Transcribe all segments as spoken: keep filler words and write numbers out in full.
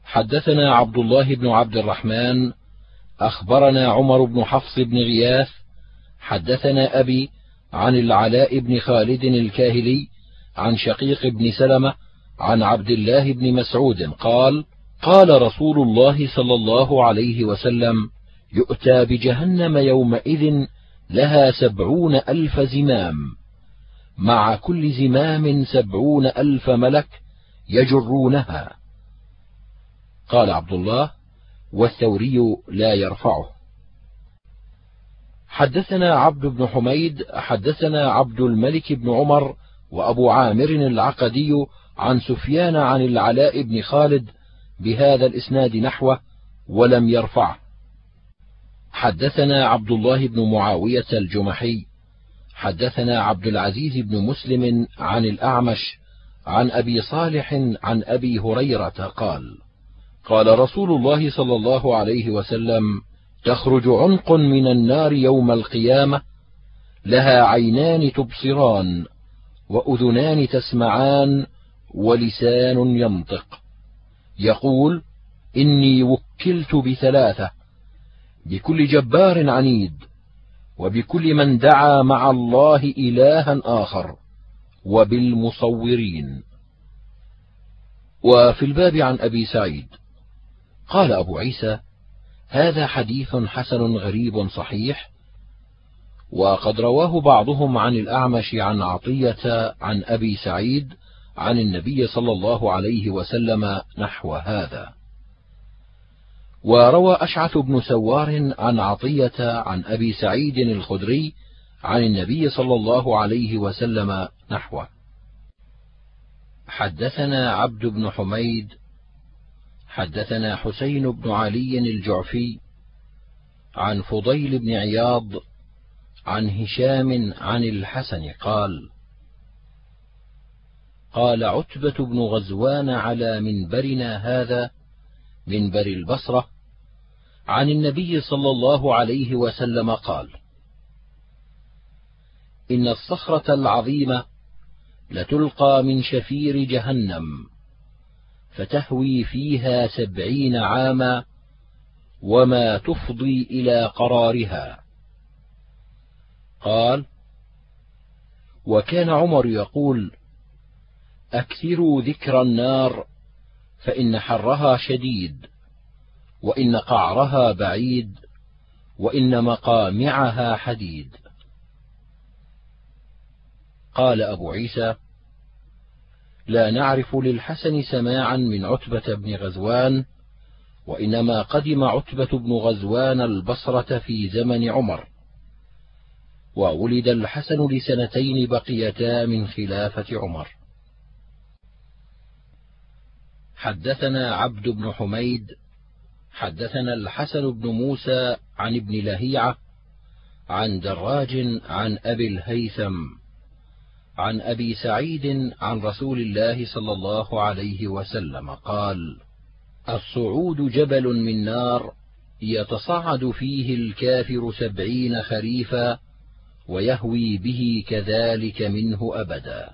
حدثنا عبد الله بن عبد الرحمن أخبرنا عمر بن حفص بن غياث حدثنا أبي عن العلاء بن خالد الكاهلي عن شقيق بن سلمة عن عبد الله بن مسعود قال: قال رسول الله صلى الله عليه وسلم: يؤتى بجهنم يومئذ لها سبعون ألف زمام، مع كل زمام سبعون ألف ملك يجرونها. قال عبد الله: والثوري لا يرفعه. حدثنا عبد بن حميد حدثنا عبد الملك بن عمر وأبو عامر العقدي عن سفيان عن العلاء بن خالد بهذا الإسناد نحوه ولم يرفعه. حدثنا عبد الله بن معاوية الجمحي حدثنا عبد العزيز بن مسلم عن الأعمش عن أبي صالح عن أبي هريرة قال: قال رسول الله صلى الله عليه وسلم: تخرج عنق من النار يوم القيامة لها عينان تبصران وأذنان تسمعان ولسان ينطق، يقول: إني وكلت بثلاثة، بكل جبار عنيد، وبكل من دعا مع الله إلها آخر، وبالمصورين. وفي الباب عن أبي سعيد قال أبو عيسى: هذا حديث حسن غريب صحيح، وقد رواه بعضهم عن الأعمش عن عطية عن أبي سعيد عن النبي صلى الله عليه وسلم نحو هذا. وروى أشعث بن سوار عن عطية عن أبي سعيد الخدري عن النبي صلى الله عليه وسلم نحوه. حدثنا عبد بن حميد حدثنا حسين بن علي الجعفي عن فضيل بن عياض عن هشام عن الحسن قال: قال عتبة بن غزوان على منبرنا هذا، منبر البصرة، عن النبي صلى الله عليه وسلم قال: إن الصخرة العظيمة لتلقى من شفير جهنم فتهوي فيها سبعين عاما وما تفضي إلى قرارها. قال: وكان عمر يقول: أكثروا ذكر النار، فإن حرها شديد، وإن قعرها بعيد، وإن مقامعها حديد. قال أبو عيسى: لا نعرف للحسن سماعا من عتبة بن غزوان، وإنما قدم عتبة بن غزوان البصرة في زمن عمر، وولد الحسن لسنتين بقيتا من خلافة عمر. حدثنا عبد بن حميد حدثنا الحسن بن موسى عن ابن لهيعة عن دراج عن أبي الهيثم عن أبي سعيد عن رسول الله صلى الله عليه وسلم قال: الصعود جبل من نار يتصعد فيه الكافر سبعين خريفا ويهوي به كذلك منه أبدا.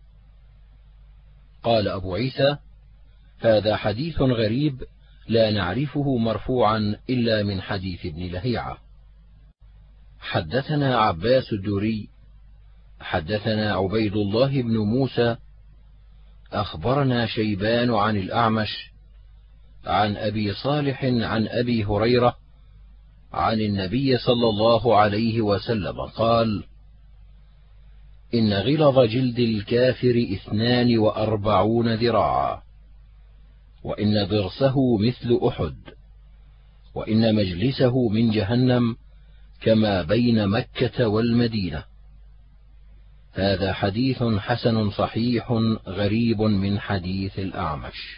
قال أبو عيسى: هذا حديث غريب لا نعرفه مرفوعا إلا من حديث ابن لهيعة. حدثنا عباس الدوري حدثنا عبيد الله بن موسى أخبرنا شيبان عن الأعمش عن أبي صالح عن أبي هريرة عن النبي صلى الله عليه وسلم قال: إن غلظ جلد الكافر اثنان وأربعون ذراعا، وإن ضرسه مثل أحد، وإن مجلسه من جهنم كما بين مكة والمدينة. هذا حديث حسن صحيح غريب من حديث الأعمش.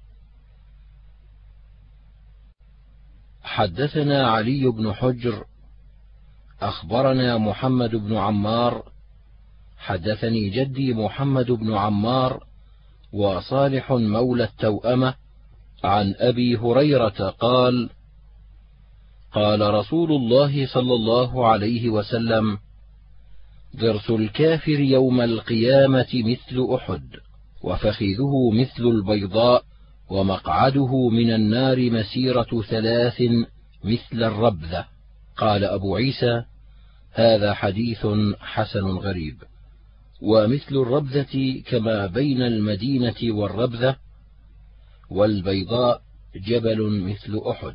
حدثنا علي بن حجر أخبرنا محمد بن عمار حدثني جدي محمد بن عمار وصالح مولى التوأمة عن أبي هريرة قال: قال رسول الله صلى الله عليه وسلم: ضرس الكافر يوم القيامة مثل أحد، وفخذه مثل البيضاء، ومقعده من النار مسيرة ثلاث مثل الربذة. قال أبو عيسى: هذا حديث حسن غريب. ومثل الربذة كما بين المدينة والربذة، والبيضاء جبل مثل أحد.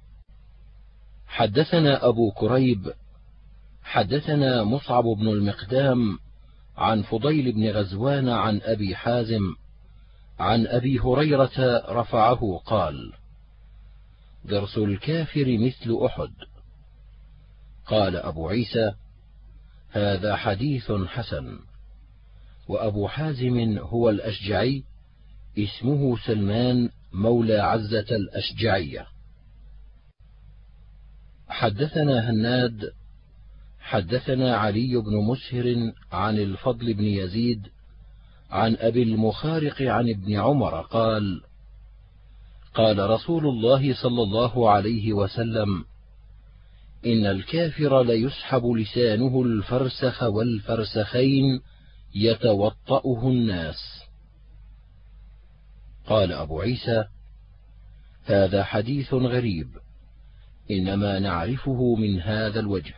حدثنا أبو كريب حدثنا مصعب بن المقدام عن فضيل بن غزوان عن أبي حازم عن أبي هريرة رفعه قال: ضرس الكافر مثل أحد. قال أبو عيسى: هذا حديث حسن. وأبو حازم هو الأشجعي، اسمه سلمان مولى عزة الأشجعية. حدثنا هناد حدثنا علي بن مسهر عن الفضل بن يزيد عن أبي المخارق عن ابن عمر قال: قال رسول الله صلى الله عليه وسلم: إن الكافر ليسحب لسانه الفرسخ والفرسخين يتوطأه الناس. قال أبو عيسى: هذا حديث غريب، إنما نعرفه من هذا الوجه.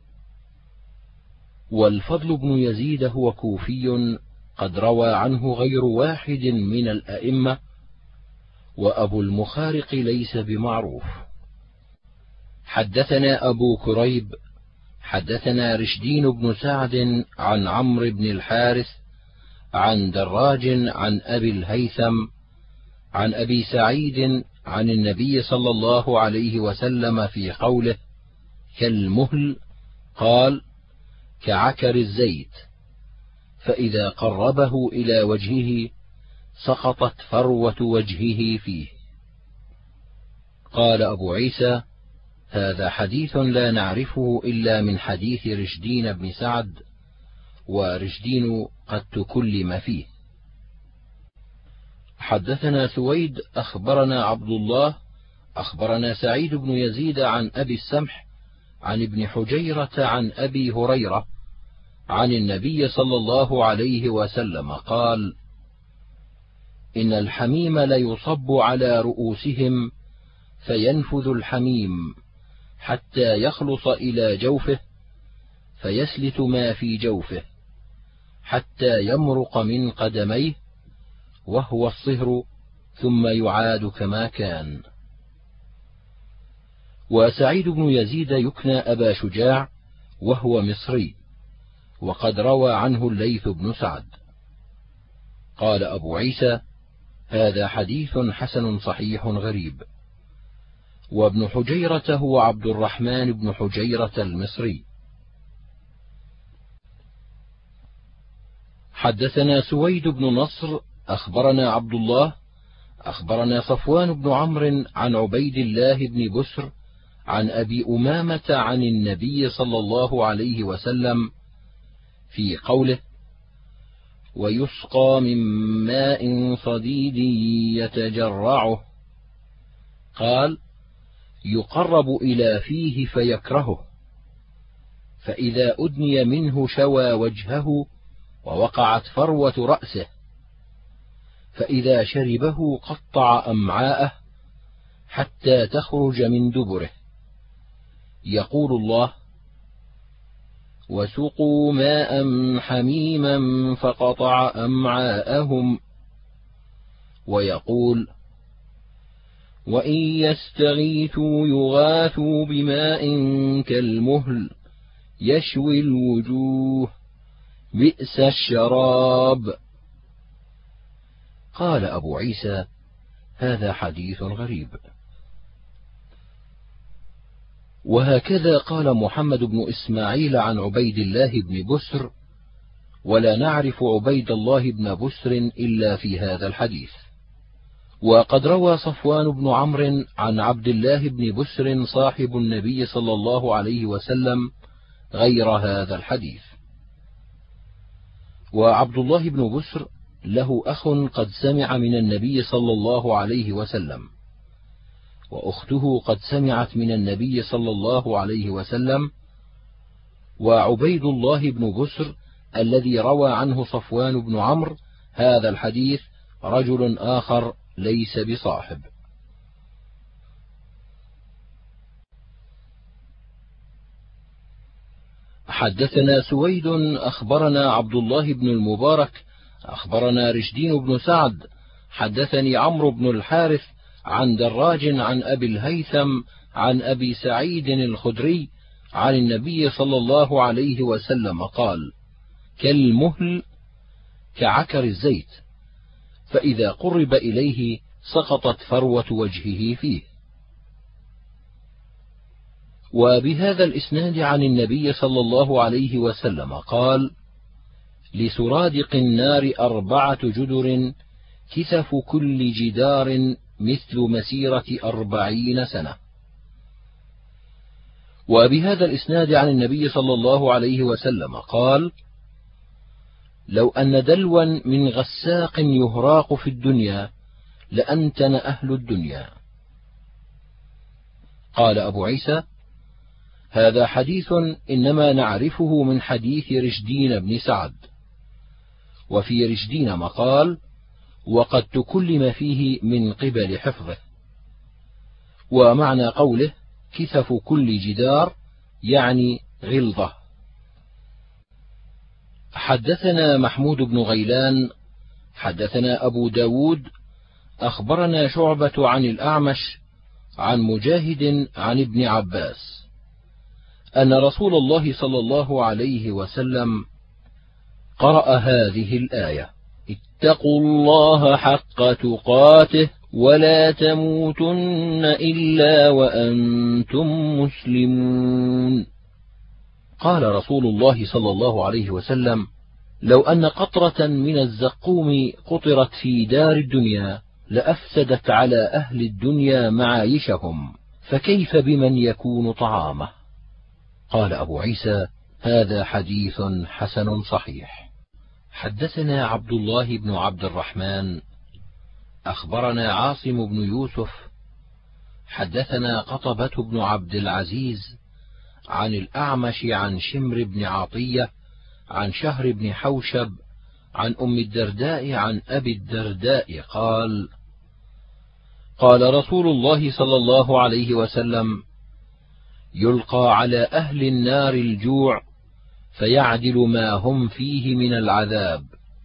والفضل بن يزيد هو كوفي، قد روى عنه غير واحد من الأئمة، وأبو المخارق ليس بمعروف. حدثنا أبو كريب حدثنا رشدين بن سعد عن عمرو بن الحارث عن دراج عن أبي الهيثم عن أبي سعيد عن النبي صلى الله عليه وسلم في قوله: كالمهل، قال: كعكر الزيت، فإذا قربه إلى وجهه سقطت فروة وجهه فيه. قال أبو عيسى: هذا حديث لا نعرفه إلا من حديث رشدين بن سعد، ورشدين قد تكلم فيه. حدثنا سويد أخبرنا عبد الله أخبرنا سعيد بن يزيد عن أبي السمح عن ابن حجيرة عن أبي هريرة عن النبي صلى الله عليه وسلم قال: إن الحميم ليصب على رؤوسهم فينفذ الحميم حتى يخلص إلى جوفه، فيسلت ما في جوفه حتى يمرق من قدميه، وهو الصهر، ثم يعاد كما كان. وسعيد بن يزيد يكنى أبا شجاع، وهو مصري، وقد روى عنه الليث بن سعد. قال أبو عيسى: هذا حديث حسن صحيح غريب. وابن حجيرة هو عبد الرحمن بن حجيرة المصري. حدثنا سويد بن نصر أخبرنا عبد الله أخبرنا صفوان بن عمرو عن عبيد الله بن بسر عن أبي أمامة عن النبي صلى الله عليه وسلم في قوله: ويسقى من ماء صديد يتجرعه، قال: يقرب إلى فيه فيكرهه، فإذا أدني منه شوى وجهه ووقعت فروة رأسه، فإذا شربه قطع أمعاءه حتى تخرج من دبره. يقول الله: وسقوا ماء حميما فقطع أمعاءهم. ويقول: وإن يستغيثوا يغاثوا بماء كالمهل يشوي الوجوه بئس الشراب. قال أبو عيسى: هذا حديث غريب. وهكذا قال محمد بن إسماعيل عن عبيد الله بن بسر، ولا نعرف عبيد الله بن بسر إلا في هذا الحديث. وقد روى صفوان بن عمرو عن عبد الله بن بسر صاحب النبي صلى الله عليه وسلم غير هذا الحديث. وعبد الله بن بسر له أخ قد سمع من النبي صلى الله عليه وسلم، وأخته قد سمعت من النبي صلى الله عليه وسلم. وعبيد الله بن بسر الذي روى عنه صفوان بن عمرو هذا الحديث رجل آخر ليس بصاحب. حدثنا سويد أخبرنا عبد الله بن المبارك أخبرنا رشدين بن سعد حدثني عمرو بن الحارث عن دراج عن أبي الهيثم عن أبي سعيد الخدري عن النبي صلى الله عليه وسلم قال: كالمهل كعكر الزيت، فإذا قرب إليه سقطت فروة وجهه فيه. وبهذا الإسناد عن النبي صلى الله عليه وسلم قال: لسرادق النار أربعة جدر كثف كل جدار مثل مسيرة أربعين سنة. وبهذا الإسناد عن النبي صلى الله عليه وسلم قال: لو أن دلوا من غساق يهراق في الدنيا لأنتن أهل الدنيا. قال أبو عيسى: هذا حديث إنما نعرفه من حديث رشدين بن سعد. وفي رشدين مقال وقد تكلم فيه من قبل حفظه. ومعنى قوله كثف كل جدار يعني غلظة. حدثنا محمود بن غيلان حدثنا أبو داود أخبرنا شعبة عن الأعمش عن مجاهد عن ابن عباس أن رسول الله صلى الله عليه وسلم قرأ هذه الآية: اتقوا الله حق تقاته ولا تموتن إلا وأنتم مسلمون. قال رسول الله صلى الله عليه وسلم: لو أن قطرة من الزقوم قطرت في دار الدنيا لأفسدت على أهل الدنيا معايشهم، فكيف بمن يكون طعامه؟ قال أبو عيسى: هذا حديث حسن صحيح. حدثنا عبد الله بن عبد الرحمن أخبرنا عاصم بن يوسف حدثنا قطبة بن عبد العزيز عن الأعمش عن شمر بن عطية عن شهر بن حوشب عن أم الدرداء عن أبي الدرداء قال: قال رسول الله صلى الله عليه وسلم: يلقى على أهل النار الجوع فيعدل ما هم فيه من العذاب،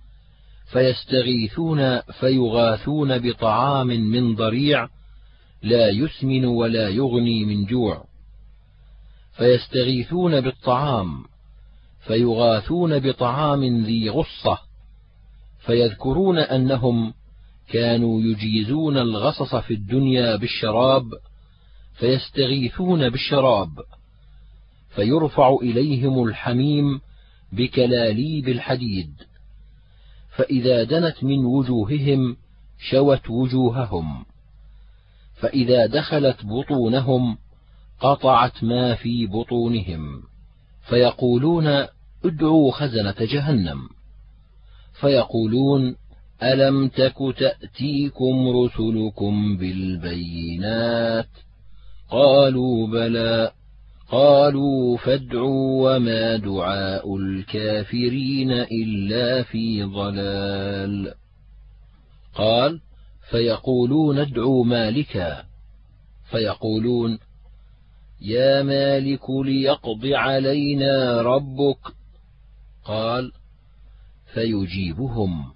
فيستغيثون فيغاثون بطعام من ضريع لا يسمن ولا يغني من جوع، فيستغيثون بالطعام فيغاثون بطعام ذي غصة، فيذكرون أنهم كانوا يجيزون الغصص في الدنيا بالشراب، فيستغيثون بالشراب، فيرفع إليهم الحميم بكلاليب الحديد، فإذا دنت من وجوههم شوت وجوههم، فإذا دخلت بطونهم قطعت ما في بطونهم، فيقولون: ادعوا خزنة جهنم، فيقولون: ألم تك تأتيكم رسلكم بالبينات؟ قالوا: بلى. قالوا: فادعوا وما دعاء الكافرين إلا في ضلال. قال: فيقولون: ادعوا مالكا، فيقولون: يا مالك ليقض علينا ربك. قال: فيجيبهم: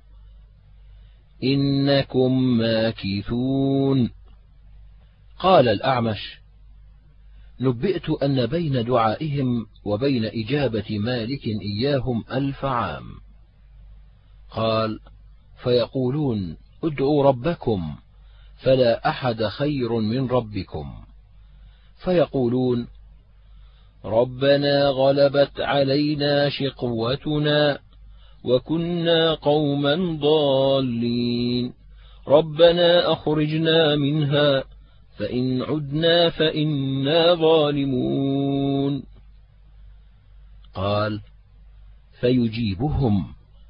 إنكم ماكثون. قال الأعمش: نبئت أن بين دعائهم وبين إجابة مالك إياهم ألف عام. قال: فيقولون: ادعوا ربكم، فلا أحد خير من ربكم. فيقولون: ربنا غلبت علينا شقوتنا وكنا قوما ضالين، ربنا أخرجنا منها فإن عدنا فإنا ظالمون. قال: فيجيبهم: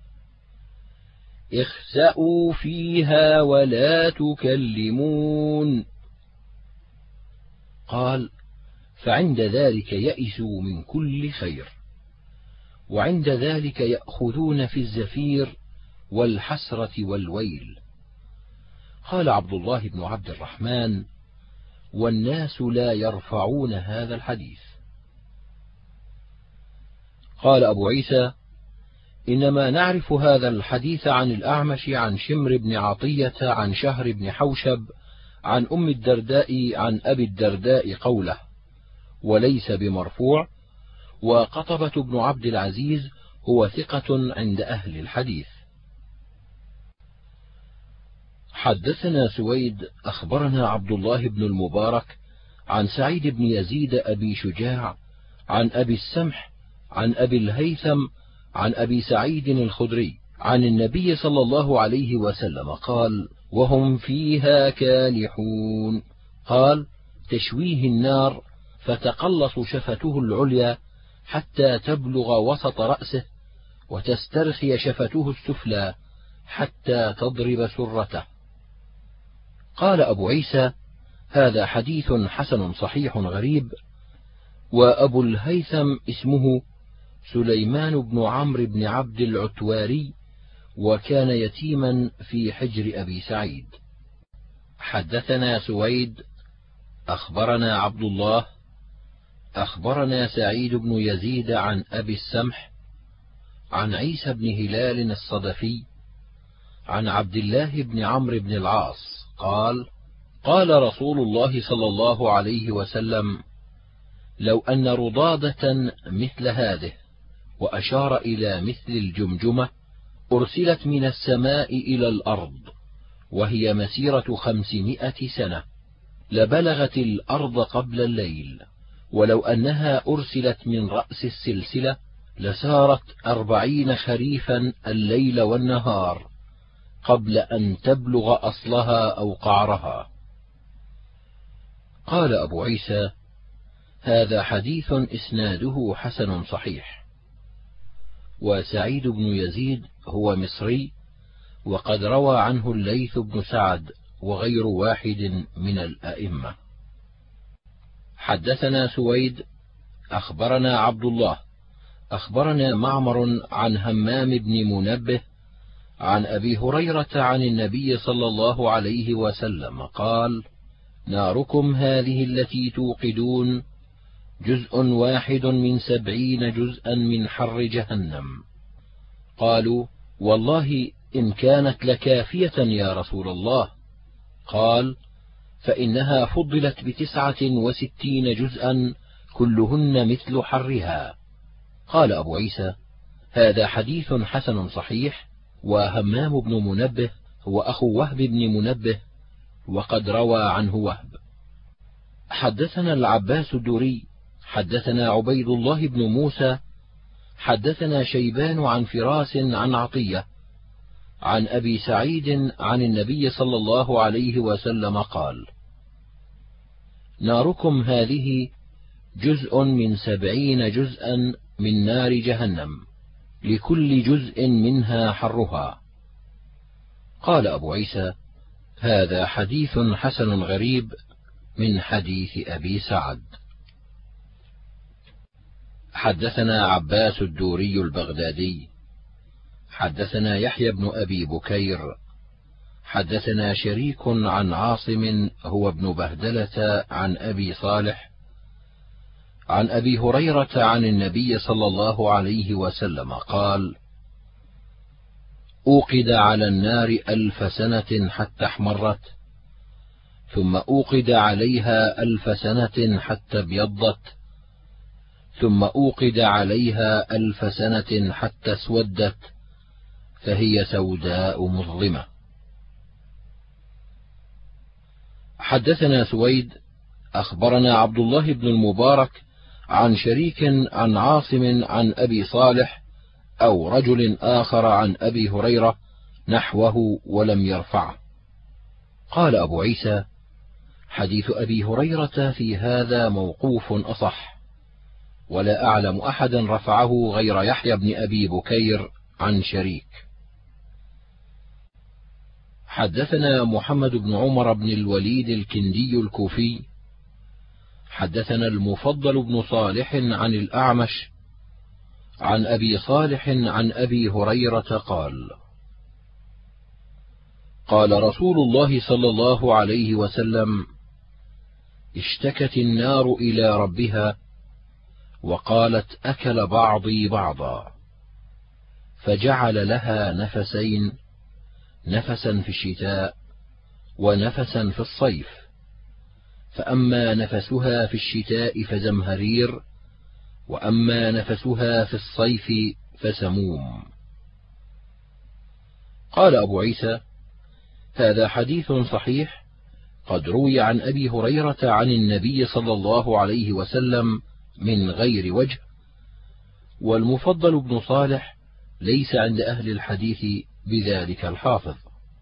اخسأوا فيها ولا تكلمون. قال: فعند ذلك يئسوا من كل خير، وعند ذلك يأخذون في الزفير والحسرة والويل. قال عبد الله بن عبد الرحمن: والناس لا يرفعون هذا الحديث. قال أبو عيسى: إنما نعرف هذا الحديث عن الأعمش عن شمر بن عطية عن شهر بن حوشب عن أم الدرداء عن أبي الدرداء قوله، وليس بمرفوع. وقطبة بن عبد العزيز هو ثقة عند أهل الحديث. حدثنا سويد أخبرنا عبد الله بن المبارك عن سعيد بن يزيد أبي شجاع عن أبي السمح عن أبي الهيثم عن أبي سعيد الخدري عن النبي صلى الله عليه وسلم قال: وهم فيها كالحون. قال: تشويه النار فتقلص شفته العليا حتى تبلغ وسط رأسه، وتسترخي شفته السفلى حتى تضرب سرته. قال أبو عيسى: هذا حديث حسن صحيح غريب. وأبو الهيثم اسمه سليمان بن عمرو بن عبد العتواري، وكان يتيما في حجر أبي سعيد. حدثنا سويد أخبرنا عبد الله أخبرنا سعيد بن يزيد عن أبي السمح عن عيسى بن هلال الصدفي عن عبد الله بن عمرو بن العاص قال: قال رسول الله صلى الله عليه وسلم: لو أن رضادة مثل هذه، وأشار إلى مثل الجمجمة، أرسلت من السماء إلى الأرض وهي مسيرة خمسمائة سنة، لبلغت الأرض قبل الليل، ولو أنها أرسلت من رأس السلسلة لسارت أربعين خريفا الليل والنهار قبل أن تبلغ أصلها أو قعرها. قال أبو عيسى: هذا حديث إسناده حسن صحيح. وسعيد بن يزيد هو مصري، وقد روى عنه الليث بن سعد وغير واحد من الأئمة. حدثنا سويد أخبرنا عبد الله أخبرنا معمر عن همام بن منبه عن أبي هريرة عن النبي صلى الله عليه وسلم قال: ناركم هذه التي توقدون جزء واحد من سبعين جزءا من حر جهنم. قالوا: والله إن كانت لكافية يا رسول الله. قال: فإنها فضلت بتسعة وستين جزءا كلهن مثل حرها. قال أبو عيسى: هذا حديث حسن صحيح. وهمام بن منبه هو أخو وهب بن منبه، وقد روى عنه وهب. حدثنا العباس الدوري حدثنا عبيد الله بن موسى حدثنا شيبان عن فراس عن عطية عن أبي سعيد عن النبي صلى الله عليه وسلم قال: ناركم هذه جزء من سبعين جزءا من نار جهنم، لكل جزء منها حرها. قال أبو عيسى: هذا حديث حسن غريب من حديث أبي سعد. حدثنا عباس الدوري البغدادي حدثنا يحيى بن أبي بكير حدثنا شريك عن عاصم هو ابن بهدلة عن أبي صالح عن أبي هريرة عن النبي صلى الله عليه وسلم قال: أوقد على النار ألف سنة حتى احمرت، ثم أوقد عليها ألف سنة حتى ابيضت، ثم أوقد عليها ألف سنة حتى اسودت، فهي سوداء مظلمة. حدثنا سويد أخبرنا عبد الله بن المبارك عن شريك عن عاصم عن أبي صالح أو رجل آخر عن أبي هريرة نحوه ولم يرفعه. قال أبو عيسى: حديث أبي هريرة في هذا موقوف أصح، ولا أعلم أحدا رفعه غير يحيى بن أبي بكير عن شريك. حدثنا محمد بن عمر بن الوليد الكندي الكوفي حدثنا المفضل بن صالح عن الأعمش عن أبي صالح عن أبي هريرة قال: قال رسول الله صلى الله عليه وسلم: اشتكت النار إلى ربها وقالت: أكل بعضي بعضا، فجعل لها نفسين، نفسا في الشتاء ونفسا في الصيف، فأما نفسها في الشتاء فزمهرير، وأما نفسها في الصيف فسموم. قال أبو عيسى: هذا حديث صحيح قد روي عن أبي هريرة عن النبي صلى الله عليه وسلم من غير وجه، والمفضل بن صالح ليس عند أهل الحديث بذلك الحافظ.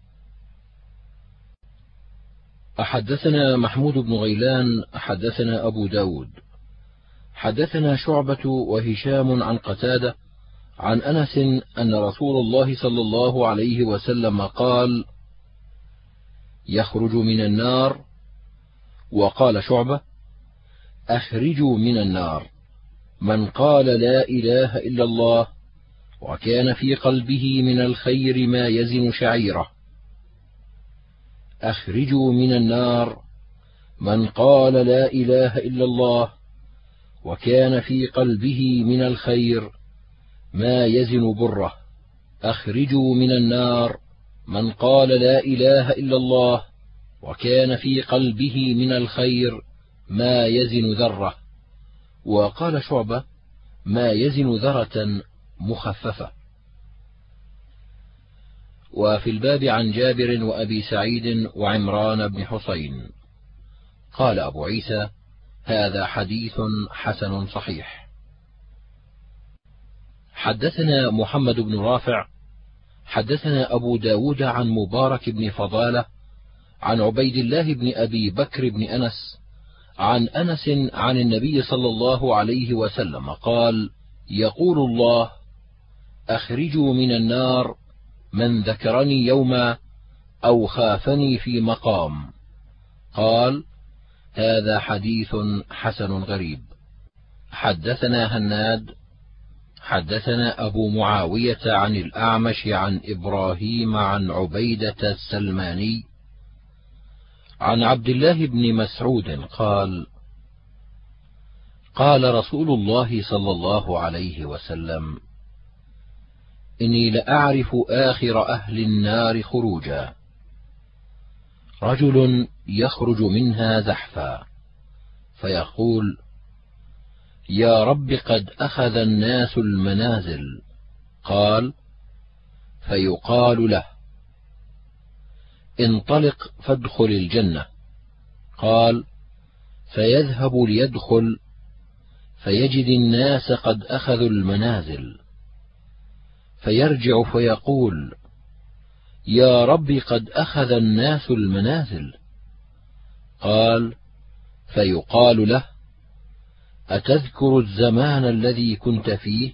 أحدثنا محمود بن غيلان حدثنا أبو داود حدثنا شعبة وهشام عن قتادة عن أنس أن رسول الله صلى الله عليه وسلم قال: يخرج من النار. وقال شعبة: أخرجوا من النار من قال لا إله إلا الله وكان في قلبه من الخير ما يزن شعيرة. أخرجوا من النار من قال لا إله إلا الله وكان في قلبه من الخير ما يزن بره. أخرجوا من النار من قال لا إله إلا الله وكان في قلبه من الخير ما يزن ذرة. وقال شعبة: ما يزن ذرة مخففة. وفي الباب عن جابر وأبي سعيد وعمران بن حسين. قال أبو عيسى: هذا حديث حسن صحيح. حدثنا محمد بن رافع حدثنا أبو داود عن مبارك بن فضالة عن عبيد الله بن أبي بكر بن أنس عن أنس عن النبي صلى الله عليه وسلم قال: يقول الله: أخرجوا من النار من ذكرني يوما أو خافني في مقام. قال: هذا حديث حسن غريب. حدثنا هناد حدثنا أبو معاوية عن الأعمش عن إبراهيم عن عبيدة السلماني عن عبد الله بن مسعود قال: قال رسول الله صلى الله عليه وسلم: إني لأعرف آخر أهل النار خروجا، رجل يخرج منها زحفا فيقول: يا رب قد أخذ الناس المنازل. قال: فيقال له: انطلق فادخل الجنة. قال: فيذهب ليدخل فيجد الناس قد أخذوا المنازل، فيرجع فيقول: يا رب قد أخذ الناس المنازل. قال: فيقال له: أتذكر الزمان الذي كنت فيه؟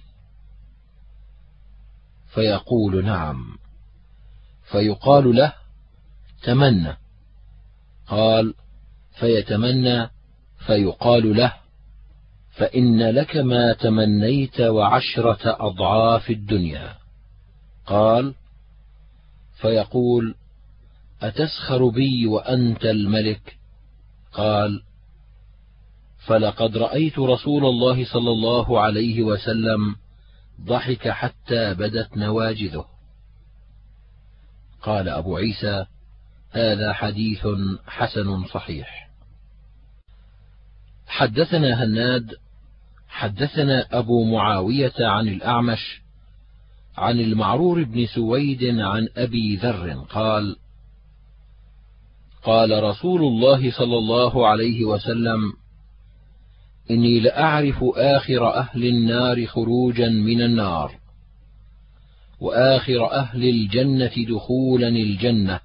فيقول: نعم. فيقال له: تمنى. قال: فيتمنى فيقال له: فإن لك ما تمنيت وعشرة أضعاف الدنيا. قال: فيقول: أتسخر بي وأنت الملك؟ قال: فلقد رأيت رسول الله صلى الله عليه وسلم ضحك حتى بدت نواجذه. قال أبو عيسى: هذا حديث حسن صحيح. حدثنا هناد حدثنا أبو معاوية عن الأعمش عن المعرور بن سويد عن أبي ذر قال: قال رسول الله صلى الله عليه وسلم: إني لأعرف آخر أهل النار خروجا من النار، وآخر أهل الجنة دخولا الجنة.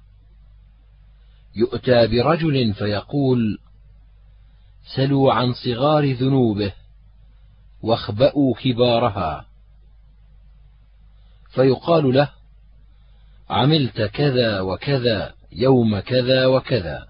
يؤتى برجل فيقول: سلوا عن صغار ذنوبه واخبأوا كبارها. فيقال له: عملت كذا وكذا يوم كذا وكذا،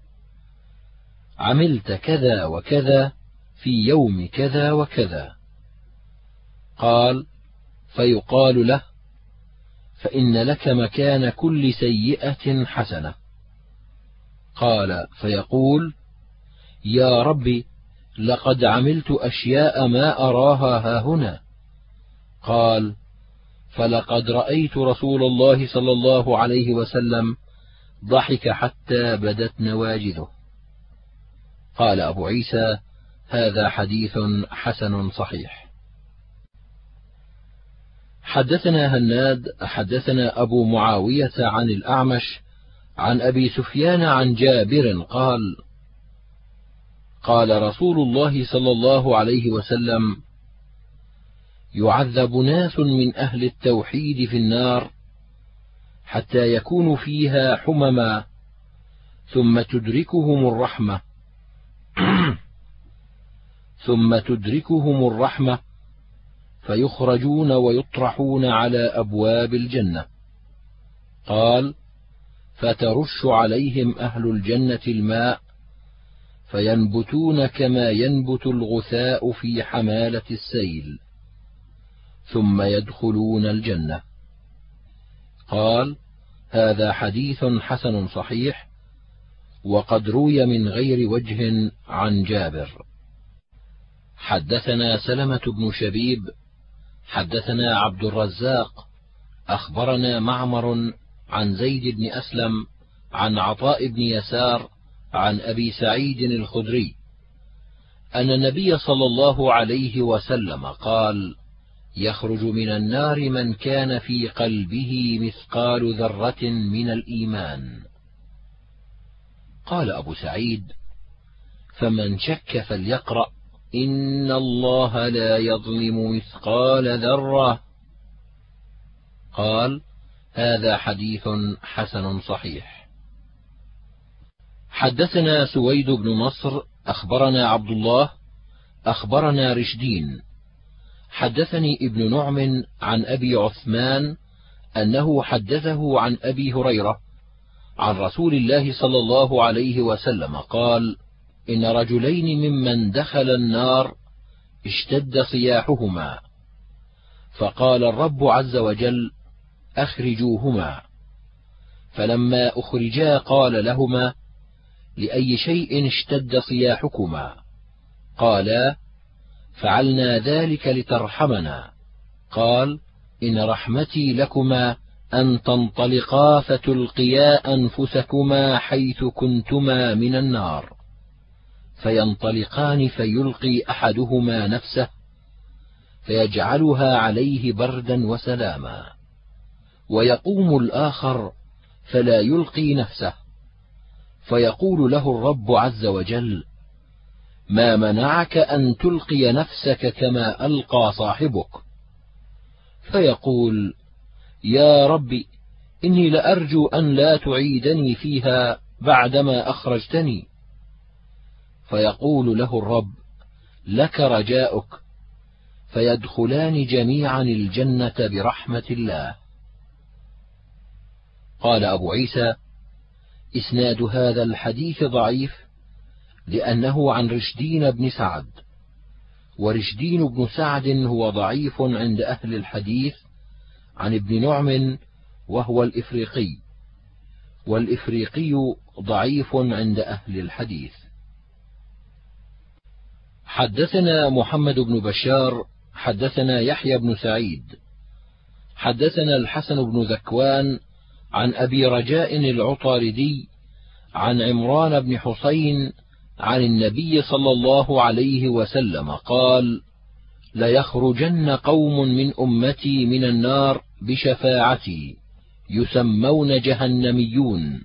عملت كذا وكذا في يوم كذا وكذا. قال: فيقال له: فإن لك مكان كل سيئة حسنة. قال فيقول: يا رب، لقد عملت أشياء ما أراها هاهنا. قال: فلقد رأيت رسول الله صلى الله عليه وسلم ضحك حتى بدت نواجذه. قال أبو عيسى: هذا حديث حسن صحيح. حدثنا هناد حدثنا أبو معاوية عن الأعمش عن أبي سفيان عن جابر قال: قال رسول الله صلى الله عليه وسلم: يعذب ناس من أهل التوحيد في النار حتى يكونوا فيها حمما، ثم تدركهم الرحمة ثم تدركهم الرحمة فيخرجون ويطرحون على أبواب الجنة. قال: فترش عليهم أهل الجنة الماء فينبتون كما ينبت الغثاء في حمالة السيل، ثم يدخلون الجنة. قال: هذا حديث حسن صحيح، وقد روي من غير وجه عن جابر. حدثنا سلمة بن شبيب حدثنا عبد الرزاق أخبرنا معمر عن زيد بن أسلم عن عطاء بن يسار عن أبي سعيد الخدري أن النبي صلى الله عليه وسلم قال: يخرج من النار من كان في قلبه مثقال ذرة من الإيمان. قال أبو سعيد: فمن شك فليقرأ إن الله لا يظلم مثقال ذرة. قال: هذا حديث حسن صحيح. حدثنا سويد بن نصر أخبرنا عبد الله أخبرنا رشدين حدثني ابن نعم عن أبي عثمان أنه حدثه عن أبي هريرة عن رسول الله صلى الله عليه وسلم قال: إن رجلين ممن دخل النار اشتد صياحهما، فقال الرب عز وجل: أخرجوهما. فلما أخرجا قال لهما: لأي شيء اشتد صياحكما؟ قالا: فعلنا ذلك لترحمنا. قال: إن رحمتي لكما أن تنطلقا فتلقيا أنفسكما حيث كنتما من النار، فينطلقان فيلقي أحدهما نفسه فيجعلها عليه بردا وسلاما، ويقوم الآخر فلا يلقي نفسه، فيقول له الرب عز وجل: ما منعك أن تلقي نفسك كما ألقى صاحبك؟ فيقول: يا رب، إني لأرجو أن لا تعيدني فيها بعدما أخرجتني. فيقول له الرب: لك رجاؤك، فيدخلان جميعا الجنة برحمة الله. قال أبو عيسى: إسناد هذا الحديث ضعيف، لأنه عن رشدين بن سعد، ورشدين بن سعد هو ضعيف عند أهل الحديث عن ابن نعم وهو الإفريقي، والإفريقي ضعيف عند أهل الحديث. حدثنا محمد بن بشار حدثنا يحيى بن سعيد حدثنا الحسن بن ذكوان عن أبي رجاء العطاردي عن عمران بن حسين عن النبي صلى الله عليه وسلم قال: ليخرجن قوم من أمتي من النار بشفاعتي يسمون جهنميون.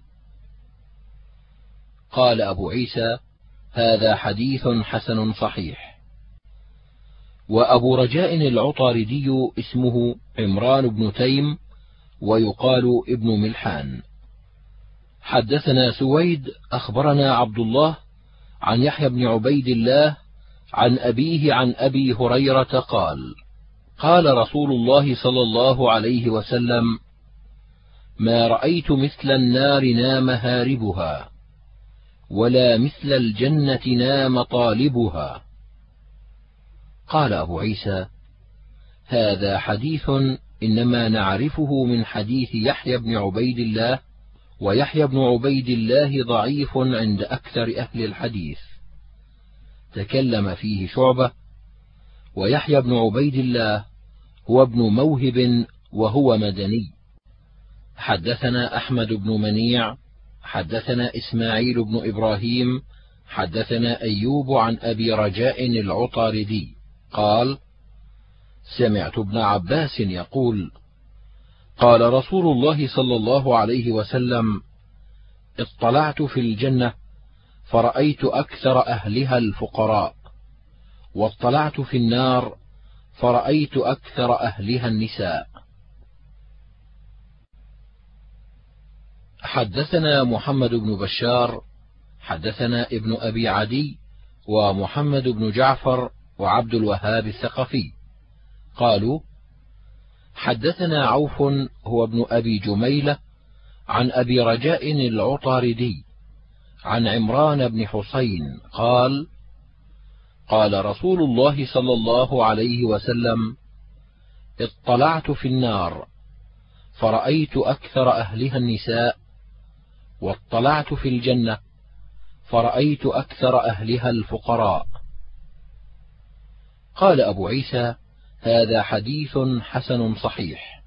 قال أبو عيسى: هذا حديث حسن صحيح. وأبو رجاء العطاردي اسمه عمران بن تيم، ويقال ابن ملحان. حدثنا سويد أخبرنا عبد الله عن يحيى بن عبيد الله عن أبيه عن أبي هريرة قال: قال رسول الله صلى الله عليه وسلم: ما رأيت مثل النار نام هاربها، ولا مثل الجنة نام طالبها. قال أبو عيسى: هذا حديث إنما نعرفه من حديث يحيى بن عبيد الله، ويحيى بن عبيد الله ضعيف عند أكثر أهل الحديث، تكلم فيه شعبة. ويحيى بن عبيد الله هو ابن موهب وهو مدني. حدثنا أحمد بن منيع حدثنا إسماعيل بن إبراهيم حدثنا أيوب عن أبي رجاء العطاردي قال: سمعت ابن عباس يقول: قال رسول الله صلى الله عليه وسلم: اطلعت في الجنة فرأيت أكثر أهلها الفقراء، واطلعت في النار فرأيت أكثر أهلها النساء. حدثنا محمد بن بشار حدثنا ابن أبي عدي ومحمد بن جعفر وعبد الوهاب الثقفي قالوا: حدثنا عوف هو ابن أبي جميلة عن أبي رجاء العطاردي عن عمران بن حسين قال: قال رسول الله صلى الله عليه وسلم: اطلعت في النار فرأيت أكثر أهلها النساء، واطلعت في الجنة فرأيت أكثر أهلها الفقراء. قال أبو عيسى: هذا حديث حسن صحيح.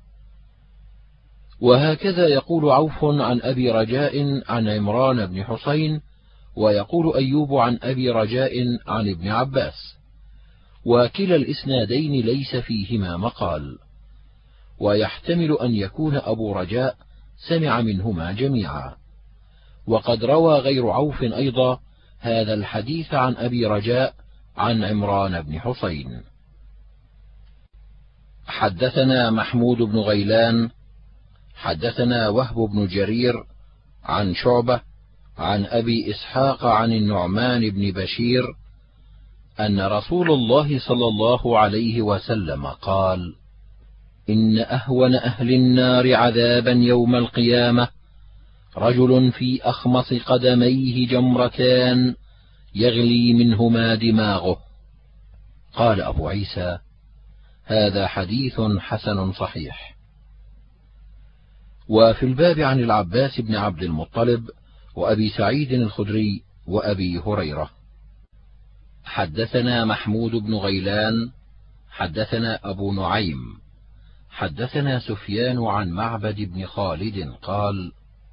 وهكذا يقول عوف عن أبي رجاء عن عمران بن حسين، ويقول أيوب عن أبي رجاء عن ابن عباس، وكلا الإسنادين ليس فيهما مقال، ويحتمل أن يكون أبو رجاء سمع منهما جميعا. وقد روى غير عوف أيضا هذا الحديث عن أبي رجاء عن عمران بن حسين. حدثنا محمود بن غيلان حدثنا وهب بن جرير عن شعبة عن أبي إسحاق عن النعمان بن بشير أن رسول الله صلى الله عليه وسلم قال: إن أهون أهل النار عذابا يوم القيامة رجل في أخمص قدميه جمرتان يغلي منهما دماغه. قال أبو عيسى: هذا حديث حسن صحيح. وفي الباب عن العباس بن عبد المطلب وأبي سعيد الخدري وأبي هريرة. حدثنا محمود بن غيلان حدثنا أبو نعيم حدثنا سفيان عن معبد بن خالد قال: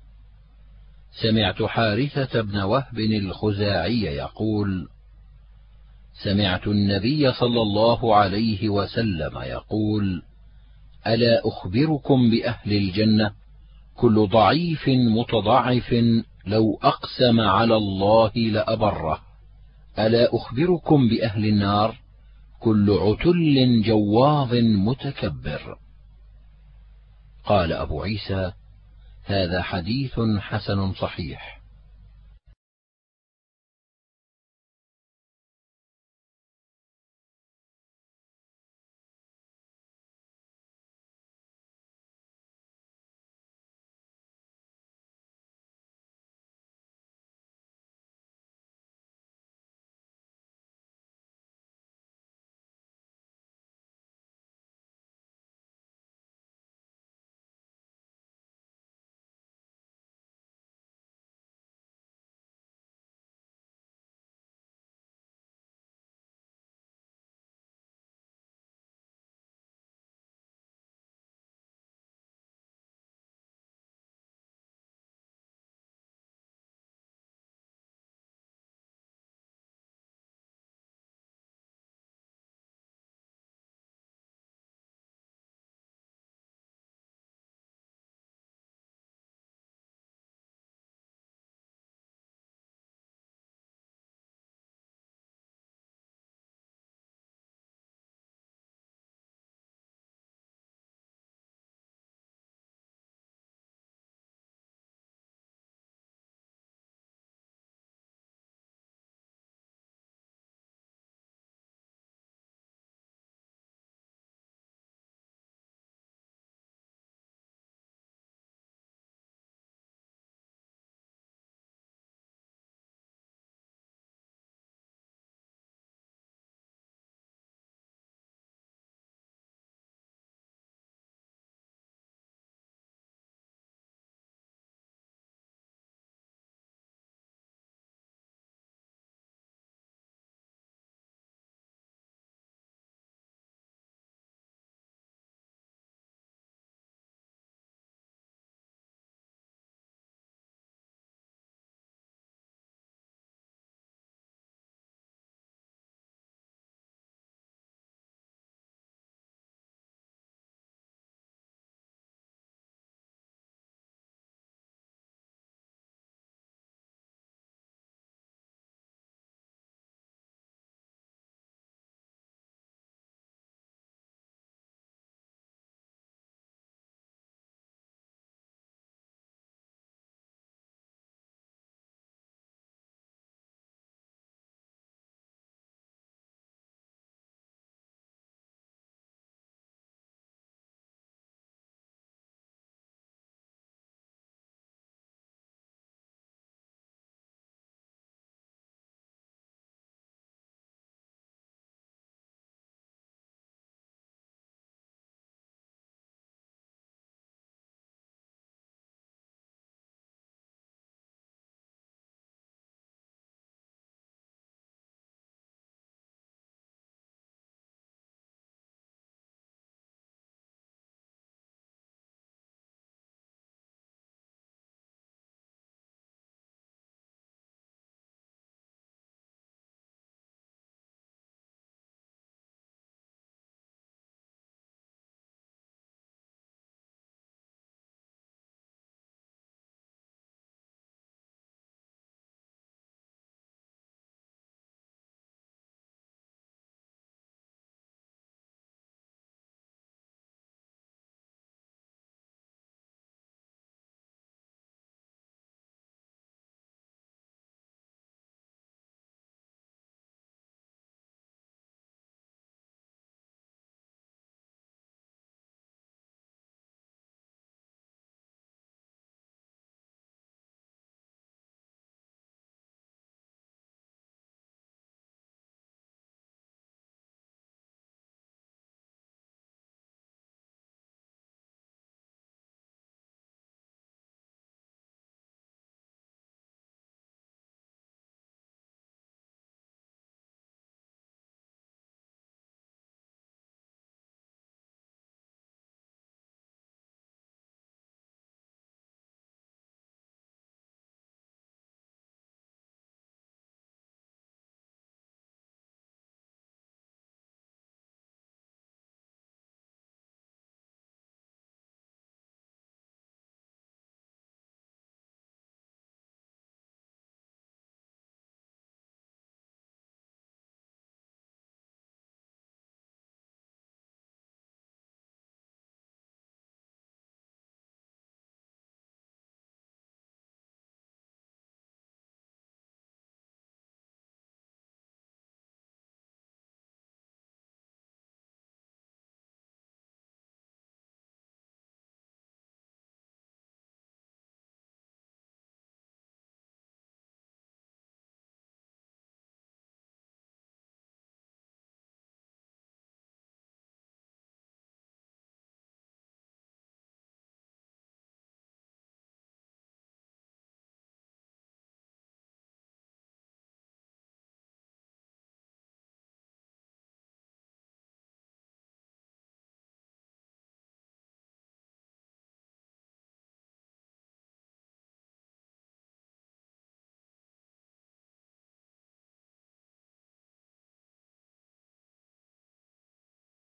سمعت حارثة بن وهب الخزاعي يقول: سمعت النبي صلى الله عليه وسلم يقول: ألا أخبركم بأهل الجنة؟ كل ضعيف متضعف لو أقسم على الله لأبره. ألا أخبركم بأهل النار؟ كل عتل جواظ متكبر. قال أبو عيسى: هذا حديث حسن صحيح.